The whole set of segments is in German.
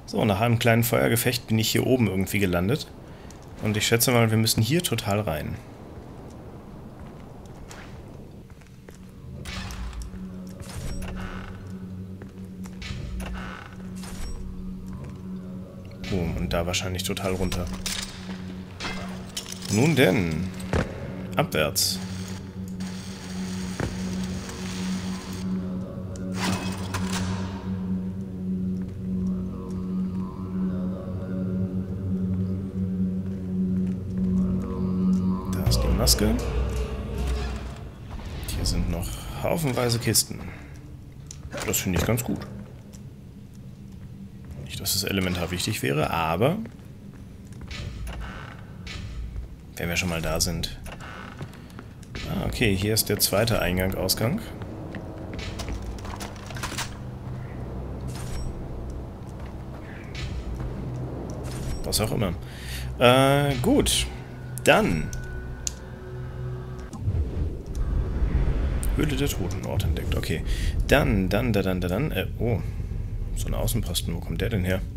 So, nach einem kleinen Feuergefecht bin ich hier oben irgendwie gelandet. Und ich schätze mal, wir müssen hier total rein. Oh, und da wahrscheinlich total runter. Nun denn, abwärts. Da ist die Maske. Hier sind noch haufenweise Kisten. Das finde ich ganz gut. Nicht, dass es elementar wichtig wäre, aber wenn wir schon mal da sind. Ah, okay, hier ist der zweite Eingang, Ausgang. Was auch immer. Gut. Dann. Höhle der Toten, Ort entdeckt. Okay. Dann. Oh. So ein Außenposten. Wo kommt der denn her?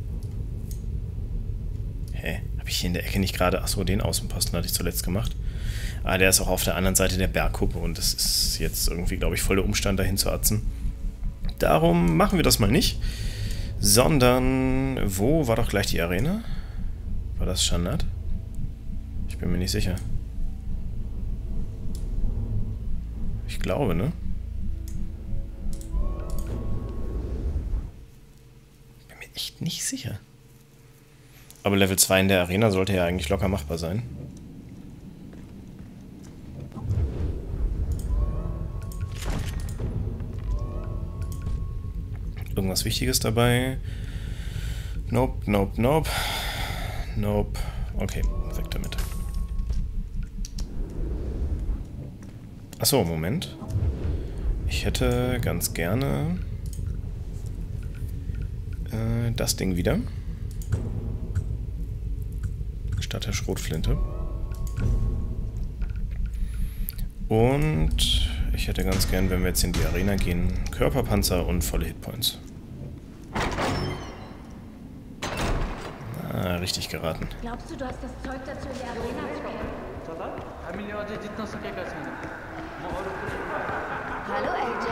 Hä? Habe ich hier in der Ecke nicht gerade... Achso, den Außenposten hatte ich zuletzt gemacht. Ah, der ist auch auf der anderen Seite der Bergkuppe und das ist jetzt irgendwie, glaube ich, voll der Umstand, dahin zu atzen. Darum machen wir das mal nicht. Sondern... Wo war doch gleich die Arena? War das Shanat? Ich bin mir nicht sicher. Ich glaube, ne? Bin mir echt nicht sicher. Aber Level 2 in der Arena sollte ja eigentlich locker machbar sein. Irgendwas Wichtiges dabei? Nope, nope, nope. Nope. Okay, weg damit. Achso, Moment. Ich hätte ganz gerne das Ding wieder. Statt der Schrotflinte. Und ich hätte ganz gern, wenn wir jetzt in die Arena gehen, Körperpanzer und volle Hitpoints. Ah, richtig geraten. Glaubst du, du hast das Zeug dazu, in die Arena zu gehen? Hallo AJ.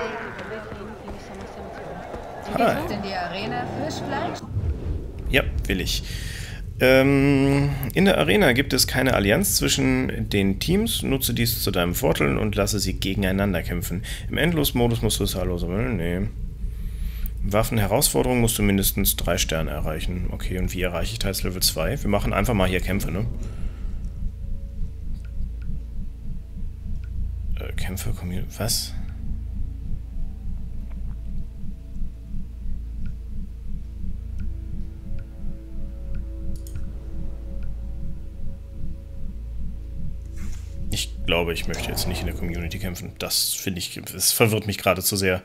Hi. Gehst in die Arena Fischfleisch? Ja, will ich. In der Arena gibt es keine Allianz zwischen den Teams. Nutze dies zu deinem Vorteil und lasse sie gegeneinander kämpfen. Im Endlosmodus musst du es hallo sammeln. Nee. Waffen-Herausforderung musst du mindestens 3 Sterne erreichen. Okay, und wie erreiche ich teils Level 2? Wir machen einfach mal hier Kämpfe, ne? Kämpfe, was? Ich glaube, ich möchte jetzt nicht in der Community kämpfen. Das finde ich, es verwirrt mich gerade zu sehr.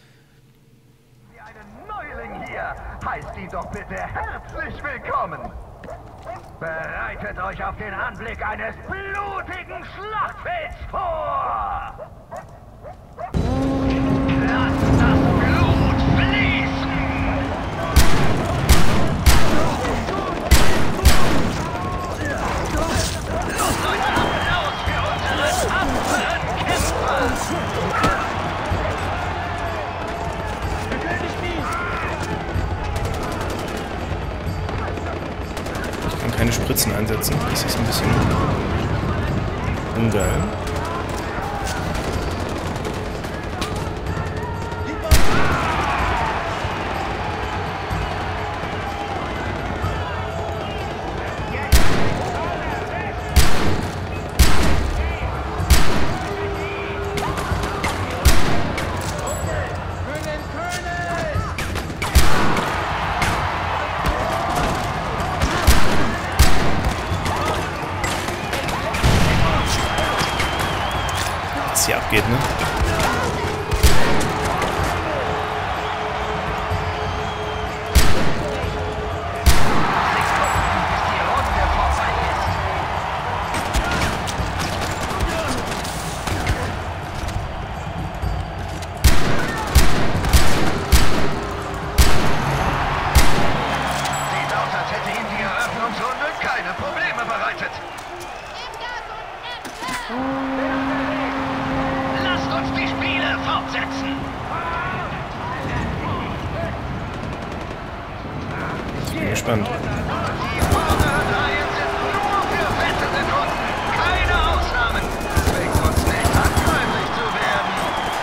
Heißt ihn doch bitte herzlich willkommen. Bereitet euch auf den Anblick eines blutigen Schlachtfelds vor. Lasst das Blut fließen. Lobt euch Applaus für unsere tapferen Kämpfer. Keine Spritzen einsetzen. Das ist ein bisschen ungeil. Hier abgeht, ne? Lasst uns die Spiele fortsetzen. Ich bin gespannt. Die Vorderreihen sind nur für wettende Kunden. Keine Ausnahmen. Zwingt uns nicht, handgreiflich zu werden.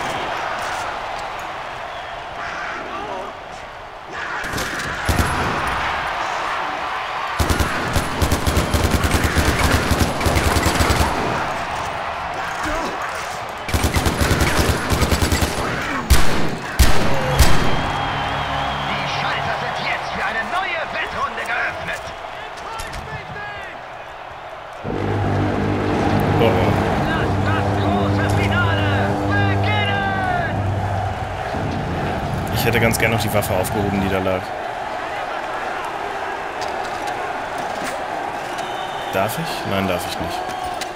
Die Schalter sind jetzt für eine neue Wettrunde geöffnet. Oh, oh. Lasst das große Finale beginnen! Ich hätte ganz gerne noch die Waffe aufgehoben, die da lag. Darf ich? Nein, darf ich nicht.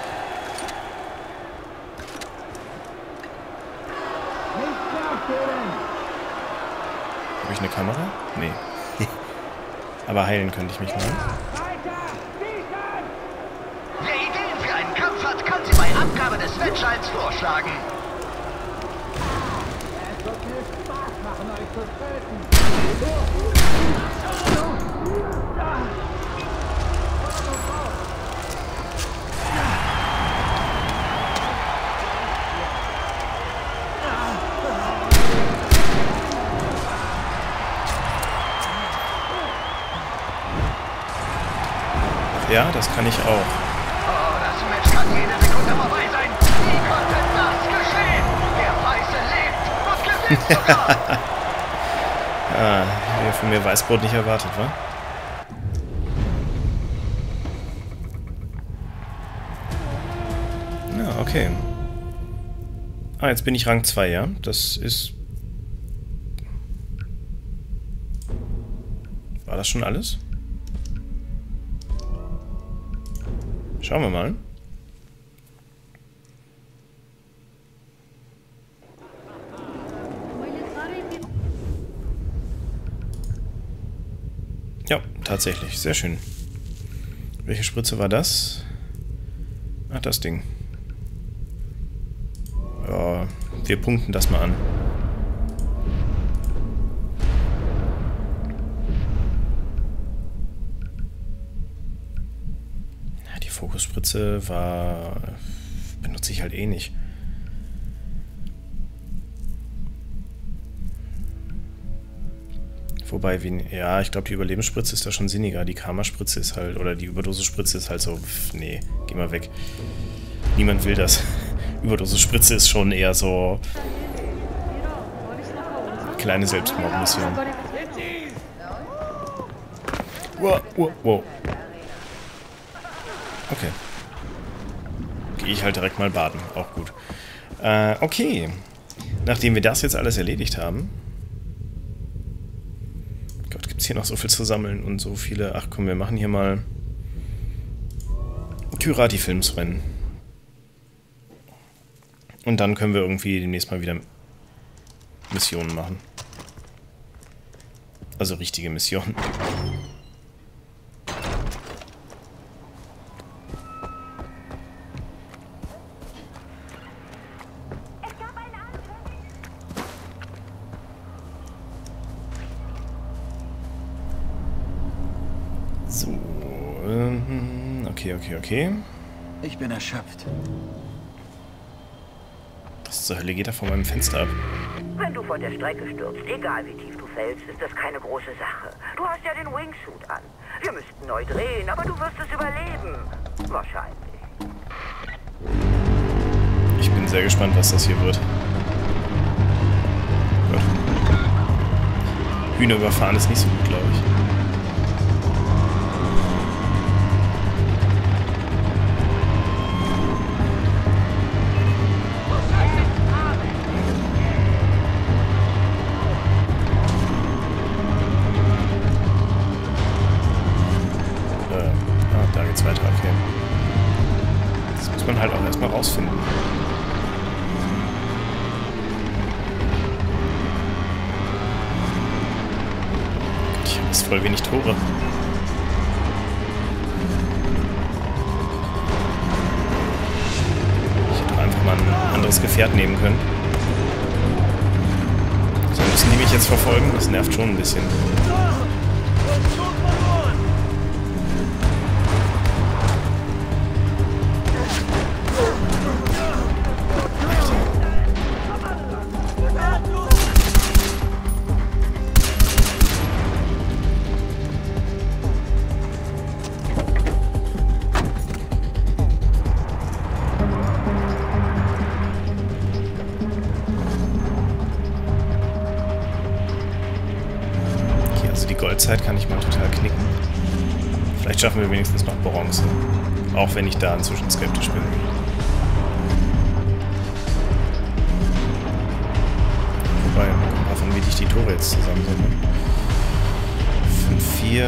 Habe ich eine Kamera? Nee. Aber heilen könnte ich mich mal. Wer Ideen für einen Kampf hat, kann sie bei Abgabe des Wettscheins vorschlagen. Ja, das kann ich auch. Oh, das Match kann jede Sekunde vorbei sein. Wie konnte das geschehen? Der Weiße lebt und gewinnt sogar. Ah, wer von mir Weißbrot nicht erwartet, wa? Ja, okay. Ah, jetzt bin ich Rang 2, ja? Das ist... War das schon alles? Schauen wir mal. Ja, tatsächlich. Sehr schön. Welche Spritze war das? Ach, das Ding. Ja, wir punkten das mal an. Ja, die Fokusspritze war... benutze ich halt eh nicht. Wobei, ja, ich glaube, die Überlebensspritze ist da schon sinniger. Die Karma-Spritze ist halt, oder die Überdosis-Spritze ist halt so, nee, geh mal weg. Niemand will das. Überdosis-Spritze ist schon eher so kleine Selbstmordmission. Wow, wow, wow. Okay. Gehe ich halt direkt mal baden. Auch gut. Okay. Nachdem wir das jetzt alles erledigt haben... Gott, gibt es hier noch so viel zu sammeln und so viele... Ach komm, wir machen hier mal... Kyrati-Filmsrennen. Und dann können wir irgendwie demnächst mal wieder Missionen machen. Also richtige Missionen. So, okay. Ich bin erschöpft. Was zur Hölle geht da vor meinem Fenster ab? Wenn du von der Strecke stürzt, egal wie tief du fällst, ist das keine große Sache. Du hast ja den Wingsuit an. Wir müssten neu drehen, aber du wirst es überleben. Wahrscheinlich. Ich bin sehr gespannt, was das hier wird. Gott. Hühner überfahren ist nicht so gut, glaube ich. Da geht's weiter, okay. Das muss man halt auch erstmal rausfinden. Ich habe jetzt voll wenig Tore. anderes Gefährt nehmen können. So, müssen die mich jetzt verfolgen? Das nervt schon ein bisschen. Goldzeit kann ich mal total knicken. Vielleicht schaffen wir wenigstens noch Bronze. Auch wenn ich da inzwischen skeptisch bin. Wobei, davon wie ich die Tore jetzt zusammen sind. 5-4.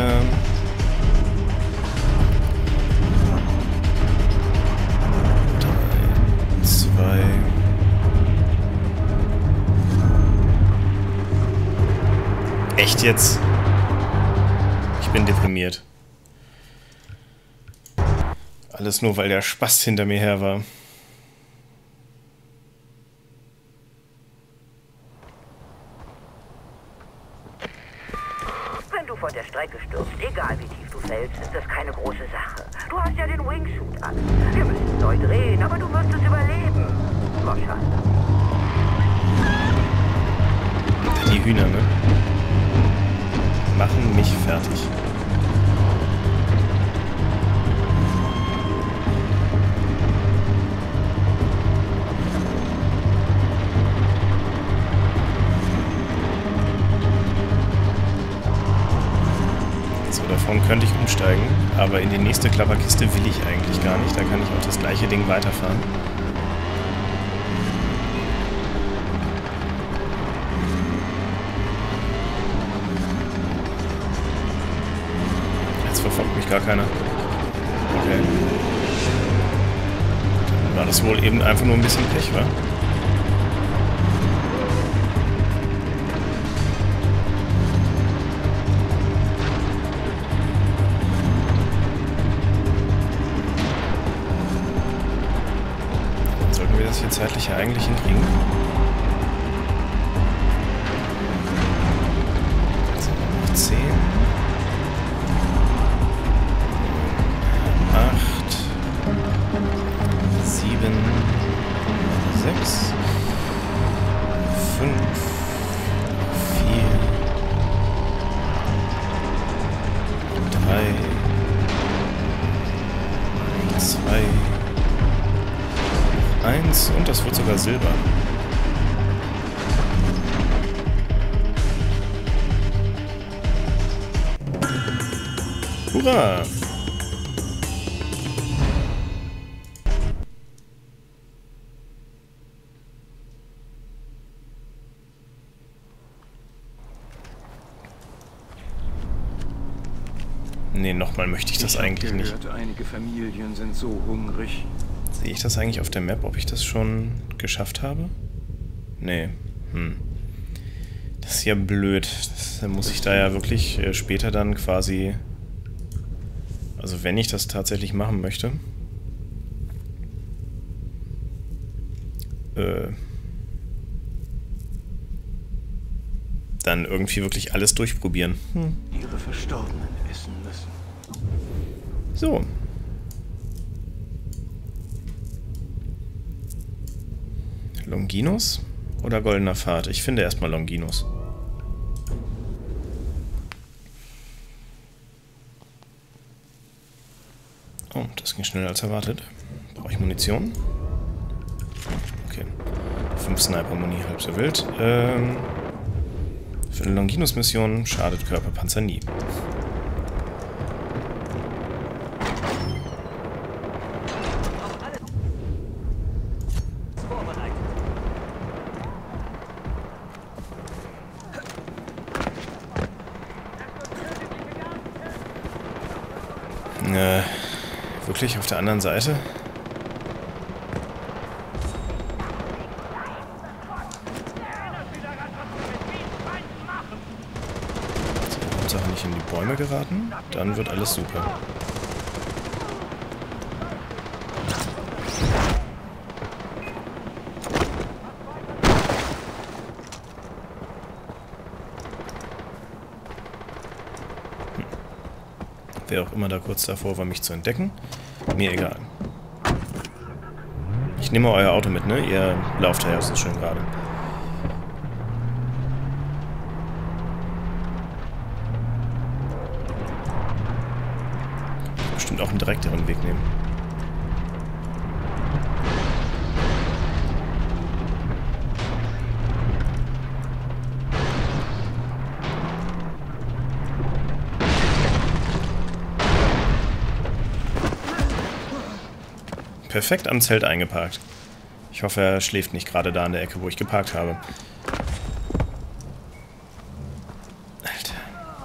3, 2. Echt jetzt? Ich bin deprimiert. Alles nur, weil der Spast hinter mir her war. Wenn du von der Strecke stürzt, egal wie tief du fällst, ist das keine große Sache. Du hast ja den Wingsuit an. Wir müssen neu drehen, aber du wirst es überleben. Wahrscheinlich. Die Hühner, ne? Machen mich fertig. So, davon könnte ich umsteigen, aber in die nächste Klapperkiste will ich eigentlich gar nicht. Da kann ich auch das gleiche Ding weiterfahren. Verfolgt mich gar keiner. Okay. Dann war das wohl eben einfach nur ein bisschen Pech, wa? Dann sollten wir das hier zeitlich ja eigentlich hinkriegen. Jetzt haben wir noch 10. 6, 5, 4, 3, 2, 1 und das wird sogar Silber. Hurra! Nee, nochmal möchte ich das eigentlich nicht. Einige Familien sind so hungrig. Sehe ich das eigentlich auf der Map, ob ich das schon geschafft habe? Nee. Das ist ja blöd. Dann muss ich da ja wirklich später dann quasi... Also wenn ich das tatsächlich machen möchte... dann irgendwie wirklich alles durchprobieren. Ihre Verstorbenen essen müssen. So. Longinus oder Goldener Pfad? Ich finde erstmal Longinus. Oh, das ging schneller als erwartet. Brauche ich Munition? Okay. 5 Sniper-Muni, halb so wild. Für eine Longinus-Mission schadet Körperpanzer nie. Wirklich auf der anderen Seite? Hauptsache nicht in die Bäume geraten, dann wird alles super. Wer auch immer da kurz davor war, mich zu entdecken. Mir egal. Ich nehme euer Auto mit, ne? Ihr lauft ja so schön gerade. Bestimmt auch einen direkteren Weg nehmen. Perfekt am Zelt eingeparkt. Ich hoffe, er schläft nicht gerade da an der Ecke, wo ich geparkt habe. Alter.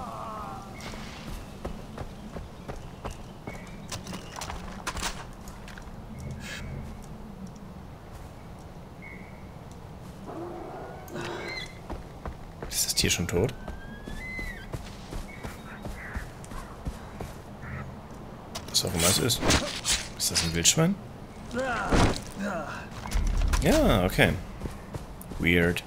Ist das Tier schon tot? Was auch immer es ist. Ist das ein Wildschwein? Ja, okay. Weird.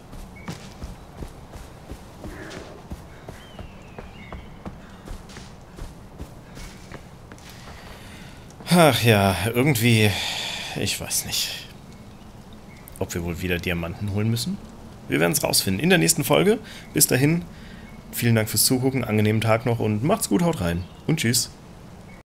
Ach ja, irgendwie... Ich weiß nicht. Ob wir wohl wieder Diamanten holen müssen? Wir werden es rausfinden in der nächsten Folge. Bis dahin, vielen Dank fürs Zugucken, angenehmen Tag noch und macht's gut, haut rein. Und tschüss.